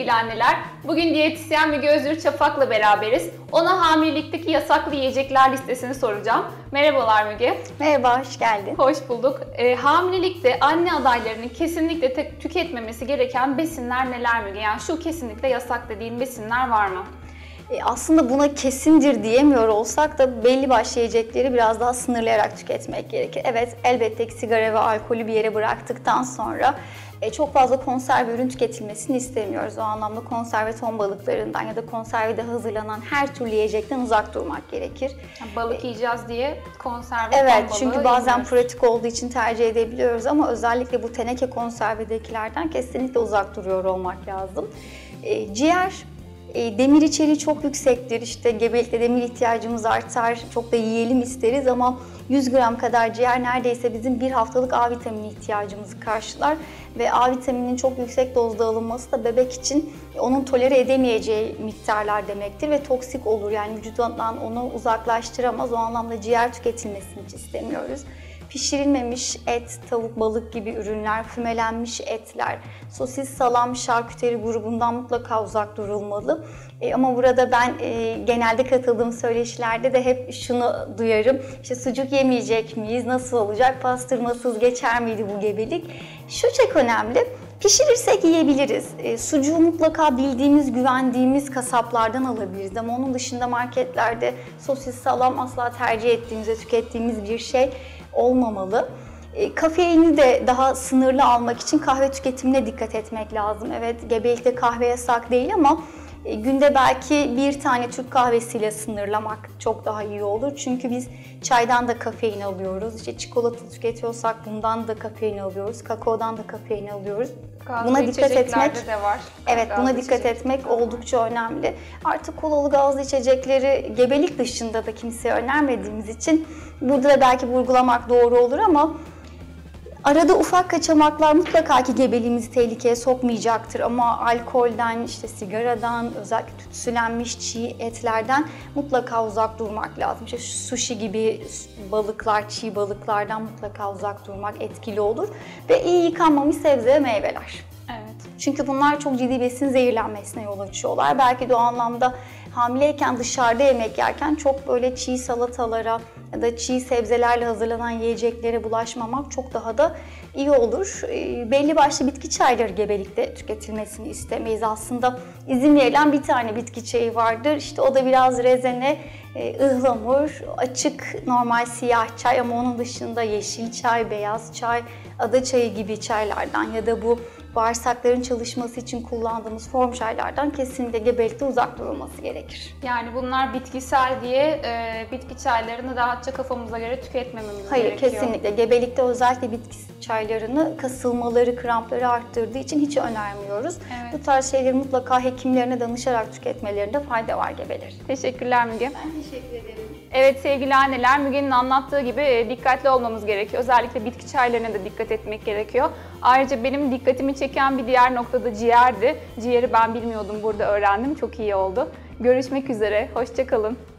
sevgili anneler. Bugün diyetisyen Müge Özür Çapak'la beraberiz. Ona hamilelikteki yasaklı yiyecekler listesini soracağım. Merhabalar Müge. Merhaba, hoş geldin. Hoş bulduk. Hamilelikte anne adaylarının kesinlikle tüketmemesi gereken besinler neler Müge? Yani şu kesinlikle yasak dediğin besinler var mı? Aslında buna kesindir diyemiyor olsak da belli başlı yiyecekleri biraz daha sınırlayarak tüketmek gerekir. Evet, elbette ki sigara ve alkolü bir yere bıraktıktan sonra çok fazla konserve ürün tüketilmesini istemiyoruz. O anlamda konserve ton balıklarından ya da konservede hazırlanan her türlü yiyecekten uzak durmak gerekir. Balık yiyeceğiz diye konserve evet, ton balığı çünkü bazen yemiyoruz. pratik olduğu için tercih edebiliyoruz ama özellikle bu teneke konservedekilerden kesinlikle uzak duruyor olmak lazım. Ciğer, demir içeriği çok yüksektir. İşte gebelikte demir ihtiyacımız artar. Çok da yiyelim isteriz ama 100 gram kadar ciğer neredeyse bizim bir haftalık A vitamini ihtiyacımızı karşılar. Ve A vitamininin çok yüksek dozda alınması da bebek için onun tolere edemeyeceği miktarlar demektir ve toksik olur. Yani vücudundan onu uzaklaştıramaz. O anlamda ciğer tüketilmesini hiç istemiyoruz. Pişirilmemiş et, tavuk, balık gibi ürünler, fümelenmiş etler, sosis, salam, şarküteri grubundan mutlaka uzak durulmalı. Ama burada ben genelde katıldığım söyleşilerde de hep şunu duyarım. İşte sucuk yemeyecek miyiz, nasıl olacak, pastırmasız geçer miydi bu gebelik? Şu çok önemli. Pişirirsek yiyebiliriz. Sucuğu mutlaka bildiğimiz, güvendiğimiz kasaplardan alabiliriz. Ama onun dışında marketlerde sosis, salam asla tercih ettiğimiz ve tükettiğimiz bir şey olmamalı. Kafeini de daha sınırlı almak için kahve tüketimine dikkat etmek lazım. Evet, gebelikte kahve yasak değil ama günde belki bir tane Türk kahvesiyle sınırlamak çok daha iyi olur. Çünkü biz çaydan da kafein alıyoruz. İşte çikolata tüketiyorsak bundan da kafein alıyoruz. Kakaodan da kafein alıyoruz. Buna dikkat etmek de var. Evet, buna dikkat etmek oldukça önemli. Artık kolalı gazlı içecekleri gebelik dışında da kimseye önermediğimiz için burada da belki vurgulamak doğru olur ama arada ufak kaçamaklar mutlaka ki gebeliğimizi tehlikeye sokmayacaktır ama alkolden, işte sigaradan, özellikle tütsülenmiş çiğ etlerden mutlaka uzak durmak lazım. İşte sushi gibi balıklar, çiğ balıklardan mutlaka uzak durmak etkili olur ve iyi yıkanmamış sebze ve meyveler. Evet. Çünkü bunlar çok ciddi besin zehirlenmesine yol açıyorlar. Belki de o anlamda hamileyken dışarıda yemek yerken çok böyle çiğ salatalara ya da çiğ sebzelerle hazırlanan yiyeceklere bulaşmamak çok daha da iyi olur. Belli başlı bitki çayları gebelikte tüketilmesini istemeyiz. Aslında izin verilen bir tane bitki çayı vardır. İşte o da biraz rezene, ıhlamur, açık normal siyah çay ama onun dışında yeşil çay, beyaz çay, ada çayı gibi çaylardan ya da bu bağırsakların çalışması için kullandığımız form çaylardan kesinlikle gebelikte uzak durulması gerekir. Yani bunlar bitkisel diye bitki çaylarını rahatça kafamıza göre tüketmememiz gerekiyor. Hayır, kesinlikle. Gebelikte özellikle bitki çaylarını kasılmaları, krampları arttırdığı için hiç önermiyoruz. Evet. Bu tarz şeyleri mutlaka hekimlerine danışarak tüketmelerinde fayda var gebeler. Teşekkürler Müge. Ben teşekkür ederim. Evet sevgili anneler, Müge'nin anlattığı gibi dikkatli olmamız gerekiyor. Özellikle bitki çaylarına da dikkat etmek gerekiyor. Ayrıca benim dikkatimi çeken bir diğer noktada ciğerdi. Ciğeri ben bilmiyordum, burada öğrendim. Çok iyi oldu. Görüşmek üzere, hoşça kalın.